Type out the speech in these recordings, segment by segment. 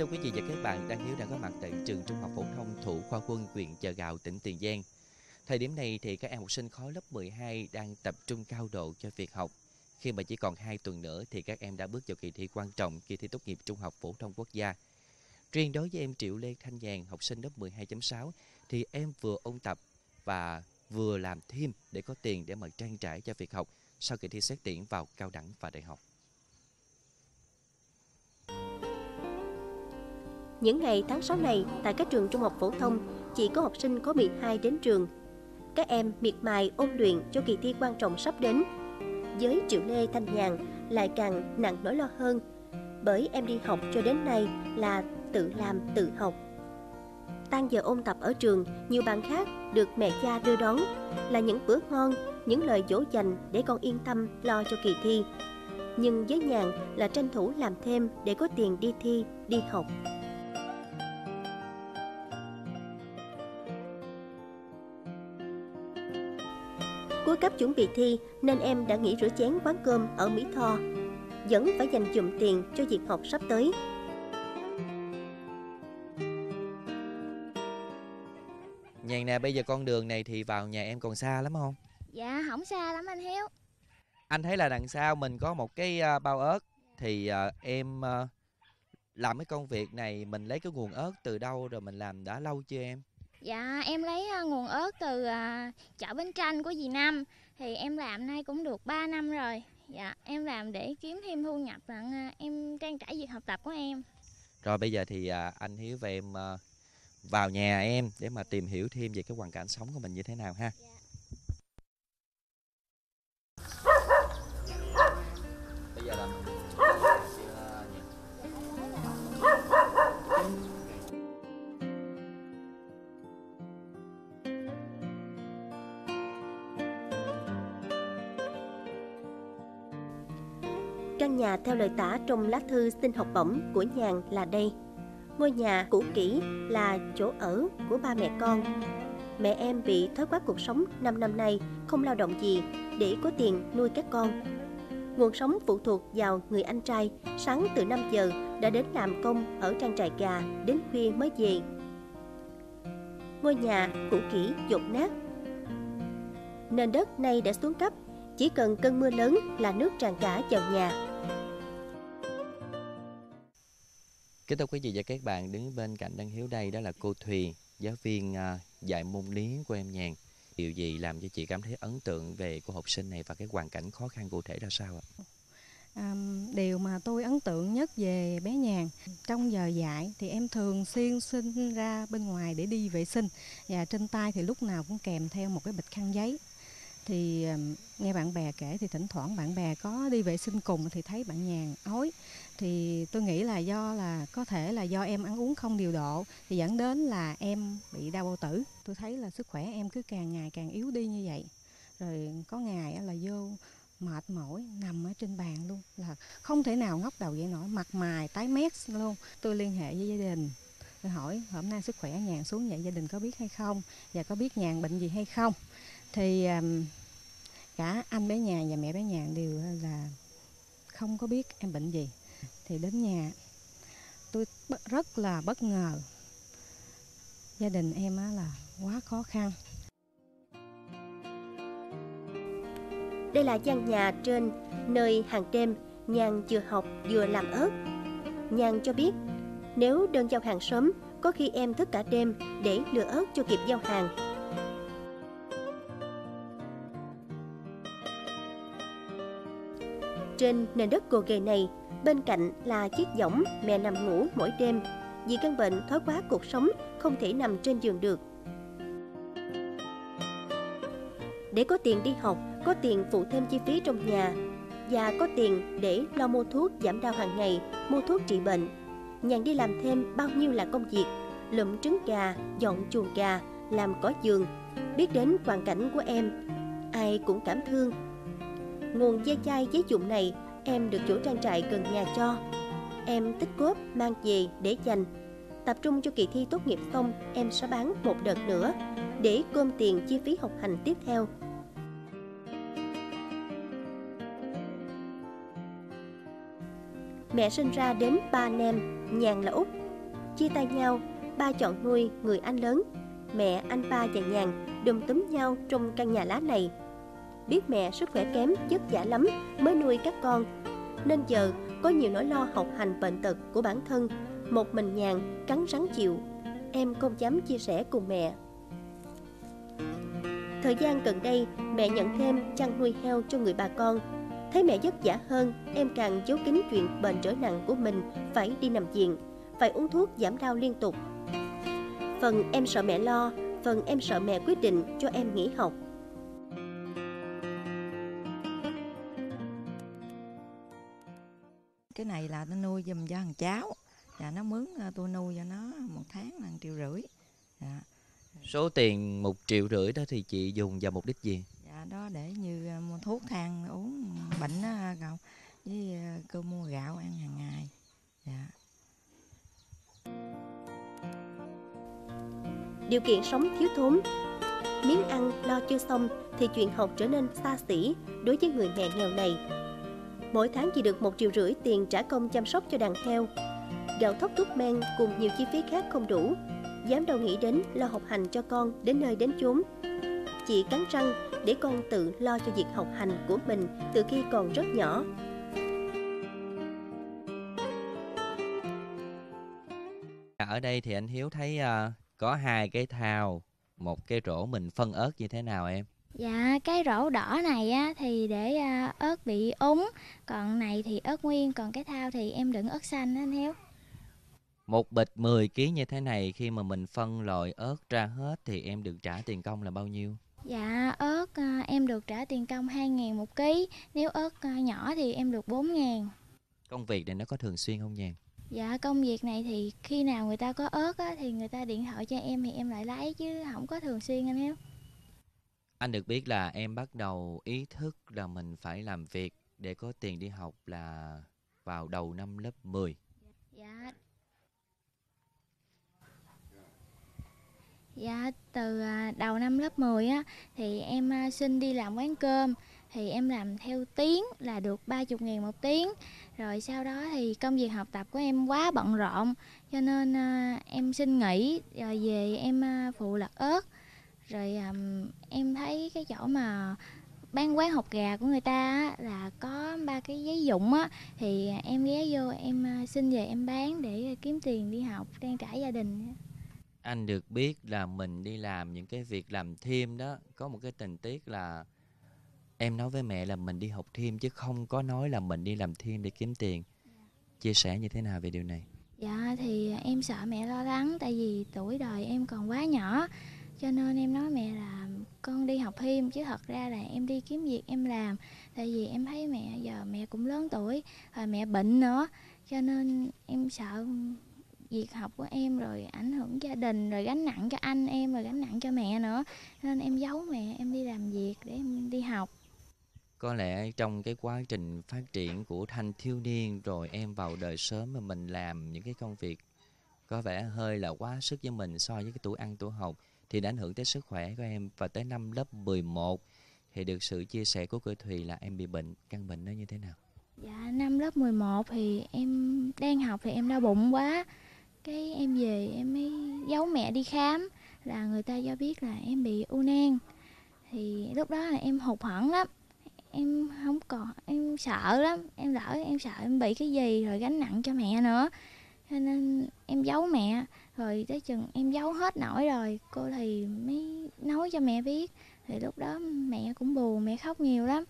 quý vị và các bạn, Đăng Hiếu đang có mặt tại trường Trung học phổ thông Thụ Khoa Quân, huyện Chợ Gạo, tỉnh Tiền Giang. Thời điểm này thì các em học sinh khối lớp 12 đang tập trung cao độ cho việc học. Khi mà chỉ còn 2 tuần nữa thì các em đã bước vào kỳ thi quan trọng, kỳ thi tốt nghiệp Trung học phổ thông quốc gia. Riêng đối với em Triệu Lê Thanh Nhàn, học sinh lớp 12.6 thì em vừa ôn tập và vừa làm thêm để có tiền để mà trang trải cho việc học sau kỳ thi xét tuyển vào cao đẳng và đại học. Những ngày tháng 6 này, tại các trường trung học phổ thông, chỉ có học sinh khối 12 đến trường. Các em miệt mài ôn luyện cho kỳ thi quan trọng sắp đến. Với Triệu Lê Thanh Nhàn lại càng nặng nỗi lo hơn, bởi em đi học cho đến nay là tự làm tự học. Tan giờ ôn tập ở trường, nhiều bạn khác được mẹ cha đưa đón, là những bữa ngon, những lời dỗ dành để con yên tâm lo cho kỳ thi. Nhưng với Nhàn là tranh thủ làm thêm để có tiền đi thi, đi học. Cuối cấp chuẩn bị thi nên em đã nghỉ rửa chén quán cơm ở Mỹ Tho, vẫn phải dành dụm tiền cho việc học sắp tới. Nhàn nè, bây giờ con đường này thì vào nhà em còn xa lắm không? Dạ không xa lắm anh Hiếu. Anh thấy là đằng sau mình có một cái bao ớt thì em làm cái công việc này mình lấy cái nguồn ớt từ đâu, rồi mình làm đã lâu chưa em? Dạ em lấy nguồn ớt từ chợ Bến Tranh của dì Năm. Thì em làm nay cũng được 3 năm rồi. Dạ em làm để kiếm thêm thu nhập, em trang trải việc học tập của em. Rồi bây giờ thì anh Hiếu và em vào nhà em để mà tìm hiểu thêm về cái hoàn cảnh sống của mình như thế nào ha. Bây giờ là Căn nhà theo lời tả trong lá thư xin học bổng của Nhàn là đây. Ngôi nhà cũ kỹ là chỗ ở của ba mẹ con. Mẹ em bị thói quen cuộc sống 5 năm nay, không lao động gì để có tiền nuôi các con. Nguồn sống phụ thuộc vào người anh trai, sáng từ 5 giờ đã đến làm công ở trang trại gà, đến khuya mới về. Ngôi nhà cũ kỹ dột nát. Nền đất nay đã xuống cấp, chỉ cần cơn mưa lớn là nước tràn cả vào nhà. kính thưa quý vị và các bạn, đứng bên cạnh Đăng Hiếu đây đó là cô Thùy, giáo viên dạy môn lý của em Nhàn. Điều gì làm cho chị cảm thấy ấn tượng về cô học sinh này và cái hoàn cảnh khó khăn cụ thể ra sao ạ? Điều mà tôi ấn tượng nhất về bé Nhàn, trong giờ dạy thì em thường xuyên xin ra bên ngoài để đi vệ sinh, và trên tay thì lúc nào cũng kèm theo một cái bịch khăn giấy. Thì nghe bạn bè kể thì thỉnh thoảng bạn bè có đi vệ sinh cùng thì thấy bạn Nhàn ói. Thì tôi nghĩ là có thể là do em ăn uống không điều độ thì dẫn đến là em bị đau bao tử. Tôi thấy là sức khỏe em cứ càng ngày càng yếu đi như vậy. Rồi có ngày là vô mệt mỏi nằm ở trên bàn luôn, là không thể nào ngóc đầu dậy nổi, mặt mày tái mét luôn. Tôi liên hệ với gia đình, tôi hỏi hôm nay sức khỏe Nhàn xuống vậy gia đình có biết hay không, và có biết Nhàn bệnh gì hay không. Thì cả anh bé Nhàn và mẹ bé Nhàn đều là không có biết em bệnh gì. Thì đến nhà tôi rất là bất ngờ, gia đình em là quá khó khăn. Đây là gian nhà trên nơi hàng đêm Nhàn vừa học vừa làm ớt. Nhàn cho biết nếu đơn giao hàng sớm, có khi em thức cả đêm để lựa ớt cho kịp giao hàng. Trên nền đất gồ ghề này, bên cạnh là chiếc võng mẹ nằm ngủ mỗi đêm, vì căn bệnh thói quá cuộc sống không thể nằm trên giường được. Để có tiền đi học, có tiền phụ thêm chi phí trong nhà và có tiền để lo mua thuốc giảm đau hàng ngày, mua thuốc trị bệnh, Nhàn đi làm thêm bao nhiêu là công việc: lụm trứng gà, dọn chuồng gà, làm cỏ giường. Biết đến hoàn cảnh của em, ai cũng cảm thương. Nguồn ve chai giấy dụng này em được chủ trang trại gần nhà cho. Em tích góp mang về để dành. Tập trung cho kỳ thi tốt nghiệp xong, em sẽ bán một đợt nữa để gom tiền chi phí học hành tiếp theo. Mẹ sinh ra đến 3 anh em, Nhàn là út. Chia tay nhau, ba chọn nuôi người anh lớn. Mẹ, anh ba và Nhàn đùm túm nhau trong căn nhà lá này. Biết mẹ sức khỏe kém, vất vả lắm mới nuôi các con, nên giờ có nhiều nỗi lo học hành bệnh tật của bản thân. Một mình Nhàn cắn rắn chịu. Em không dám chia sẻ cùng mẹ. Thời gian gần đây, mẹ nhận thêm chăn nuôi heo cho người bà con. Thấy mẹ vất vả hơn, em càng giấu kín chuyện bệnh trở nặng của mình, phải đi nằm viện, phải uống thuốc giảm đau liên tục. Phần em sợ mẹ lo, phần em sợ mẹ quyết định cho em nghỉ học. Cái này là tôi nuôi giùm cho thằng cháu, và nó mướn tôi nuôi cho nó một tháng là 1,5 triệu. Dạ. Số tiền 1,5 triệu đó thì chị dùng vào mục đích gì? Dạ, đó để như mua thuốc thang uống bệnh đó cậu, với cơm mua gạo ăn hàng ngày. Dạ. Điều kiện sống thiếu thốn, miếng ăn lo chưa xong thì chuyện học trở nên xa xỉ đối với người mẹ nghèo này. Mỗi tháng chỉ được 1,5 triệu tiền trả công chăm sóc cho đàn heo. Gạo thóc thuốc men cùng nhiều chi phí khác không đủ. Dám đâu nghĩ đến lo học hành cho con đến nơi đến chốn. Chị cắn răng để con tự lo cho việc học hành của mình từ khi còn rất nhỏ. Ở đây thì anh Hiếu thấy có 2 cái thao, 1 cái rổ mình phân ớt như thế nào em? Dạ, cái rổ đỏ này á, thì để ớt bị úng, còn này thì ớt nguyên, còn cái thao thì em đựng ớt xanh á anh Hiếu. Một bịch 10 kg như thế này, khi mà mình phân loại ớt ra hết thì em được trả tiền công là bao nhiêu? Dạ, ớt em được trả tiền công 2.000 một ký, nếu ớt nhỏ thì em được 4.000. Công việc này nó có thường xuyên không Nhàn? Dạ, công việc này thì khi nào người ta có ớt á, thì người ta điện thoại cho em thì em lại lấy, chứ không có thường xuyên anh Hiếu. Anh được biết là em bắt đầu ý thức là mình phải làm việc để có tiền đi học là vào đầu năm lớp 10. Dạ. Dạ, từ đầu năm lớp 10 á, thì em xin đi làm quán cơm. Thì em làm theo tiếng là được 30.000 một tiếng. Rồi sau đó thì công việc học tập của em quá bận rộn, cho nên em xin nghỉ, rồi về em phụ lặt ớt. Rồi em thấy cái chỗ mà bán quán hột gà của người ta á, là có 3 cái giấy dụng á, thì em ghé vô em xin về em bán để kiếm tiền đi học, trang trải gia đình. Anh được biết là mình đi làm những cái việc làm thêm đó, có một cái tình tiết là em nói với mẹ là mình đi học thêm chứ không có nói là mình đi làm thêm để kiếm tiền. Chia sẻ như thế nào về điều này? Dạ thì em sợ mẹ lo lắng, tại vì tuổi đời em còn quá nhỏ, cho nên em nói mẹ là con đi học thêm, chứ thật ra là em đi kiếm việc em làm. Tại vì em thấy mẹ giờ mẹ cũng lớn tuổi, rồi mẹ bệnh nữa, cho nên em sợ việc học của em rồi ảnh hưởng gia đình, rồi gánh nặng cho anh em, rồi gánh nặng cho mẹ nữa, nên em giấu mẹ em đi làm việc để em đi học. Có lẽ trong cái quá trình phát triển của thanh thiếu niên rồi em vào đời sớm mà mình làm những cái công việc có vẻ hơi là quá sức với mình so với cái tuổi ăn tuổi học thì đã ảnh hưởng tới sức khỏe của em. Và tới năm lớp 11 thì được sự chia sẻ của cô Thùy là em bị bệnh. Căn bệnh nó như thế nào? Dạ, năm lớp 11 thì em đang học thì em đau bụng quá. Cái em về em mới giấu mẹ đi khám, là người ta cho biết là em bị u nang. Thì lúc đó là em hụt hẫng lắm. Em không còn, em sợ lắm, em lỡ em sợ em bị cái gì rồi gánh nặng cho mẹ nữa. Cho nên em giấu mẹ, rồi tới chừng em giấu hết nổi rồi, cô thì mới nói cho mẹ biết. Thì lúc đó mẹ cũng buồn, mẹ khóc nhiều lắm.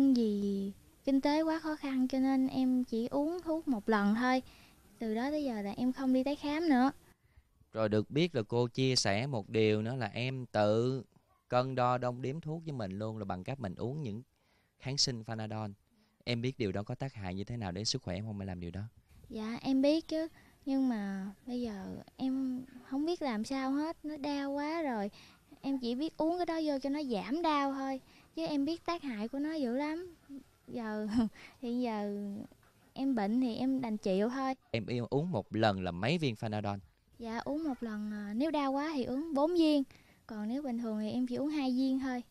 Vì kinh tế quá khó khăn cho nên em chỉ uống thuốc một lần thôi. Từ đó tới giờ là em không đi tái khám nữa. Rồi được biết là cô chia sẻ một điều nữa là em tự cân đo đong đếm thuốc với mình luôn, là bằng cách mình uống những kháng sinh Panadol. Em biết điều đó có tác hại như thế nào đến sức khỏe em không phải làm điều đó? Dạ em biết chứ, nhưng mà bây giờ em không biết làm sao hết, nó đau quá rồi. Em chỉ biết uống cái đó vô cho nó giảm đau thôi, chứ em biết tác hại của nó dữ lắm. Hiện giờ em bệnh thì em đành chịu thôi. Em yêu uống một lần là mấy viên Panadol? Dạ uống một lần, nếu đau quá thì uống 4 viên, còn nếu bình thường thì em chỉ uống 2 viên thôi.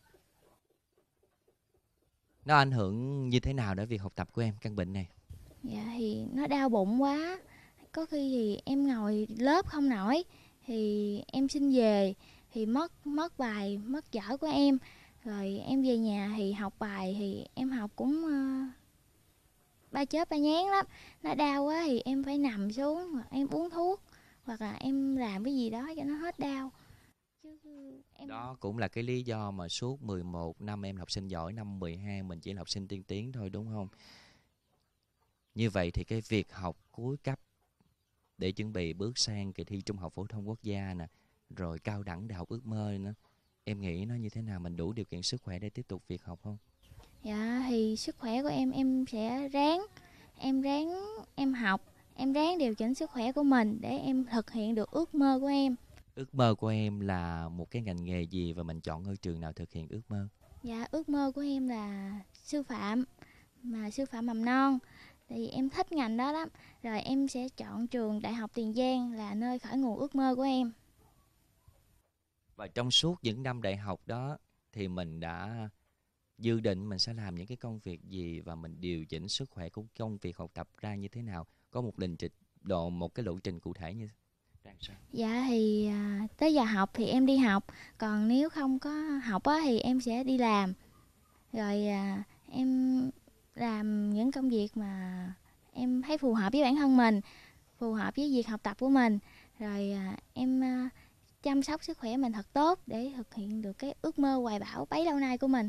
Nó ảnh hưởng như thế nào đến việc học tập của em, căn bệnh này? Dạ thì nó đau bụng quá, có khi thì em ngồi lớp không nổi thì em xin về thì mất bài, mất vở của em. Rồi em về nhà thì học bài thì em học cũng ba chớp ba nhán lắm. Nó đau quá thì em phải nằm xuống hoặc em uống thuốc hoặc là em làm cái gì đó cho nó hết đau. Chứ em... Đó cũng là cái lý do mà suốt 11 năm em là học sinh giỏi, năm 12 mình chỉ là học sinh tiên tiến thôi, đúng không? Như vậy thì cái việc học cuối cấp để chuẩn bị bước sang kỳ thi Trung học phổ thông quốc gia nè, rồi cao đẳng đại học ước mơ nữa, em nghĩ nó như thế nào? Mình đủ điều kiện sức khỏe để tiếp tục việc học không? Dạ thì sức khỏe của em sẽ ráng em học, em ráng điều chỉnh sức khỏe của mình để em thực hiện được ước mơ của em. Ước mơ của em là một cái ngành nghề gì và mình chọn ngôi trường nào thực hiện ước mơ? Dạ ước mơ của em là sư phạm, mà sư phạm mầm non. Thì em thích ngành đó lắm. Rồi em sẽ chọn trường Đại học Tiền Giang là nơi khởi nguồn ước mơ của em. Và trong suốt những năm đại học đó thì mình đã dự định mình sẽ làm những cái công việc gì và mình điều chỉnh sức khỏe của công việc học tập ra như thế nào? Có một một cái lộ trình cụ thể như ra sao? Dạ thì tới giờ học thì em đi học, còn nếu không có học á, thì em sẽ đi làm. Rồi em làm những công việc mà em thấy phù hợp với bản thân mình, phù hợp với việc học tập của mình. Rồi em chăm sóc sức khỏe mình thật tốt để thực hiện được cái ước mơ hoài bão bấy lâu nay của mình.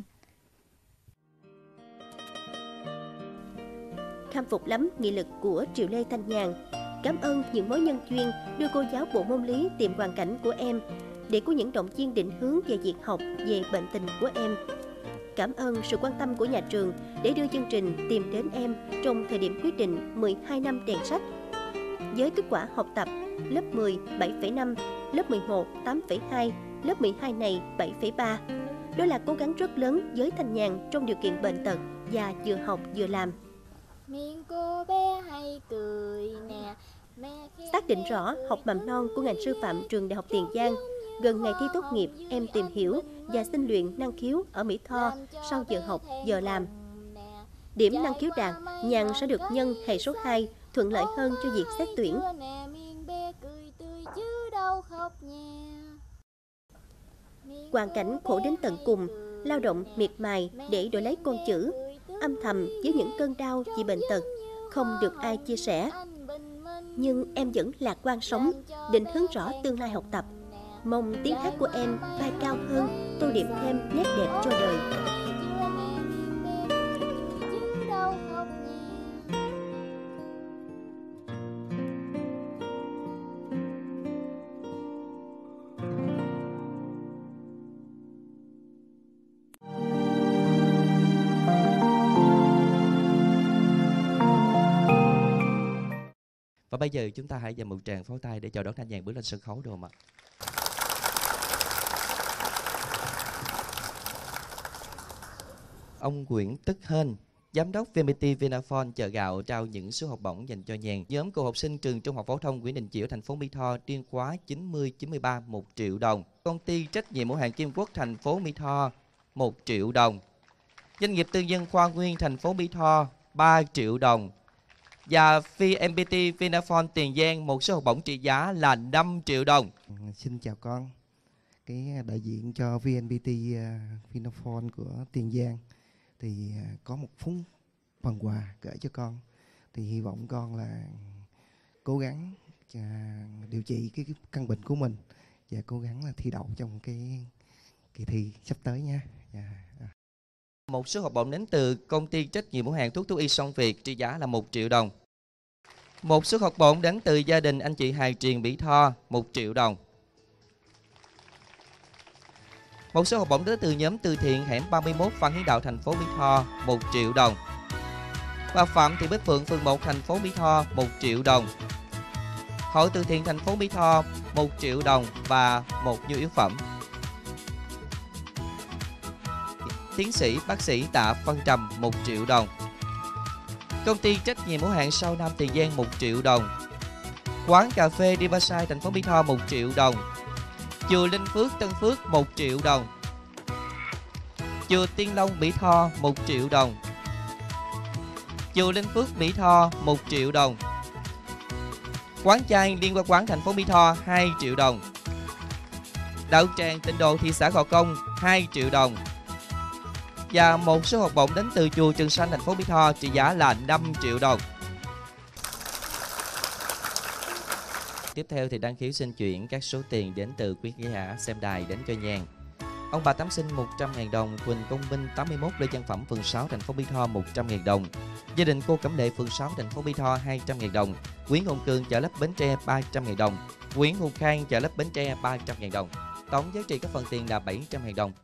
Khâm phục lắm nghị lực của Triệu Lê Thanh Nhàn. Cảm ơn những mối nhân duyên đưa cô giáo bộ môn lý tìm hoàn cảnh của em để có những động viên định hướng về việc học, về bệnh tình của em. Cảm ơn sự quan tâm của nhà trường để đưa chương trình tìm đến em trong thời điểm quyết định 12 năm đèn sách. Với kết quả học tập lớp 10 7,5, lớp 11 8,2, lớp 12 này 7,3. Đó là cố gắng rất lớn với Thanh Nhàn trong điều kiện bệnh tật và vừa học vừa làm. Miệng cô bé hay cười nè. Xác định rõ học mầm non của ngành sư phạm trường Đại học Tiền Giang. Gần ngày thi tốt nghiệp, em tìm hiểu và xin luyện năng khiếu ở Mỹ Tho sau giờ học, giờ làm. Điểm năng khiếu đạt, Nhàn sẽ được nhân hệ số 2, thuận lợi hơn cho việc xét tuyển. Hoàn cảnh khổ đến tận cùng, lao động miệt mài để đổi lấy con chữ, âm thầm với những cơn đau vì bệnh tật, không được ai chia sẻ. Nhưng em vẫn lạc quan sống, định hướng rõ tương lai học tập. Mong tiếng hát của em bay cao hơn, tô điểm thêm nét đẹp cho đời. Và bây giờ chúng ta hãy dành một tràng pháo tay để chào đón Thanh Nhàn bước lên sân khấu được không ạ? Ông Nguyễn Tức Hên, Giám đốc VNPT Vinaphone chợ gạo trao những suất học bổng dành cho Nhàn. Nhóm cựu học sinh trường Trung học phổ thông Nguyễn Đình Chiểu, thành phố Mỹ Tho, riêng khóa 90-93 1 triệu đồng. Công ty trách nhiệm hữu hạn Kim Quốc, thành phố Mỹ Tho 1 triệu đồng. Doanh nghiệp tư nhân Khoa Nguyên, thành phố Mỹ Tho 3 triệu đồng. Và VNPT Vinaphone Tiền Giang một suất học bổng trị giá là 5 triệu đồng. Xin chào con, cái đại diện cho VNPT Vinaphone của Tiền Giang thì có một phần quà gửi cho con. Thì hy vọng con là cố gắng điều trị cái căn bệnh của mình và cố gắng là thi đậu trong cái kỳ thi sắp tới nha. Một suất học bổng đến từ công ty trách nhiệm hữu hạn thuốc thú y Son Việt trị giá là 1 triệu đồng. Một suất học bổng đến từ gia đình anh chị Hài Truyền Mỹ Tho 1 triệu đồng. Một suất học bổng đến từ nhóm từ thiện hẻm 31 Phan Hiến Đạo, thành phố Mỹ Tho 1 triệu đồng. Bà Phạm Thị Bích Phượng, phường 1, thành phố Mỹ Tho 1 triệu đồng. Hội từ thiện thành phố Mỹ Tho 1 triệu đồng và một nhu yếu phẩm. Tiến sĩ bác sĩ Tạ Văn Trầm 1 triệu đồng. Công ty trách nhiệm hữu hạn Sao Nam Tiền Giang 1 triệu đồng. Quán cà phê Riverside, thành phố Mỹ Tho 1 triệu đồng. Chùa Linh Phước Tân Phước 1 triệu đồng. Chùa Tiên Long Mỹ Tho 1 triệu đồng. Chùa Linh Phước Mỹ Tho 1 triệu đồng. Quán Chay Liên Hoa Quán thành phố Mỹ Tho 2 triệu đồng. Đạo tràng Tịnh Độ thị xã Gò Công 2 triệu đồng. Và một số học bổng đến từ chùa Trường Sanh thành phố Mỹ Tho trị giá là 5 triệu đồng. Tiếp theo thì đăng ký xin chuyển các số tiền đến từ quý khán giả xem đài đến cho Nhàn. Ông bà Tám Sinh 100.000 đồng, Quỳnh Công Minh 81 Lê Văn Phẩm phường 6 thành phố Mỹ Tho 100.000 đồng. Gia đình cô Cẩm Lệ phường 6 thành phố Mỹ Tho 200.000 đồng. Nguyễn Hồng Cường chợ Lách Bến Tre 300.000 đồng. Nguyễn Hùng Khang chợ Lách Bến Tre 300.000 đồng. Tổng giá trị các phần tiền là 700.000 đồng.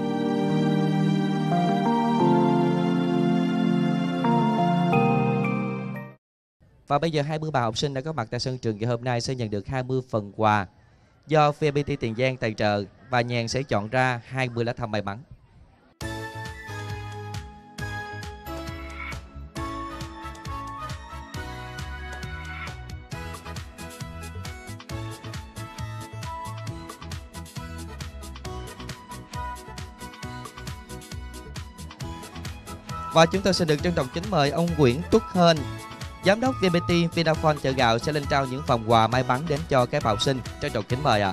Và bây giờ 20 bà học sinh đã có mặt tại sân trường ngày hôm nay sẽ nhận được 20 phần quà do VNPT Tiền Giang tài trợ và Nhàn sẽ chọn ra 20 lá thăm may mắn. Và chúng tôi sẽ được trân trọng kính mời ông Nguyễn Tuất Hên, Giám đốc VNPT Vinaphone chợ gạo sẽ lên trao những phần quà may mắn đến cho các học sinh. Trân trọng kính mời ạ.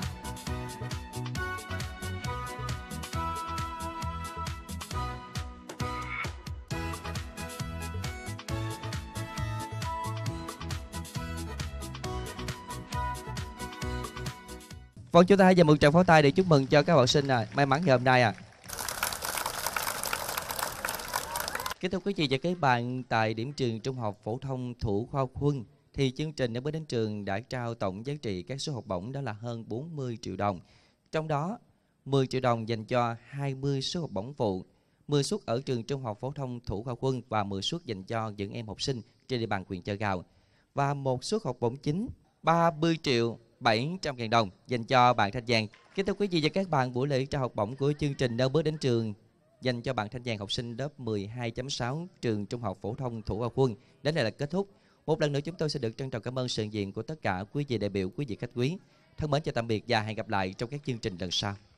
Vâng, chúng ta hãy dành một tràng pháo tay để chúc mừng cho các học sinh may mắn ngày hôm nay ạ. Kính thưa quý vị và các bạn, tại điểm trường Trung học phổ thông Thủ Khoa Quân thì chương trình Nếu Mới Đến Trường đã trao tổng giá trị các suất học bổng đó là hơn 40 triệu đồng. Trong đó 10 triệu đồng dành cho 20 suất học bổng phụ, 10 suất ở trường Trung học phổ thông Thủ Khoa Quân và 10 suất dành cho những em học sinh trên địa bàn huyện Chợ Gạo. Và một suất học bổng chính 30 triệu 700 ngàn đồng dành cho bạn Thanh Giang. Kính thưa quý vị và các bạn, buổi lễ trao học bổng của chương trình Nếu Mới Đến Trường dành cho bạn Thanh Giang học sinh lớp 12.6 trường Trung học phổ thông Thủ Khoa Quân đến đây là kết thúc. Một lần nữa chúng tôi sẽ được trân trọng cảm ơn sự hiện diện của tất cả quý vị đại biểu, quý vị khách quý. Thân mến chào tạm biệt và hẹn gặp lại trong các chương trình lần sau.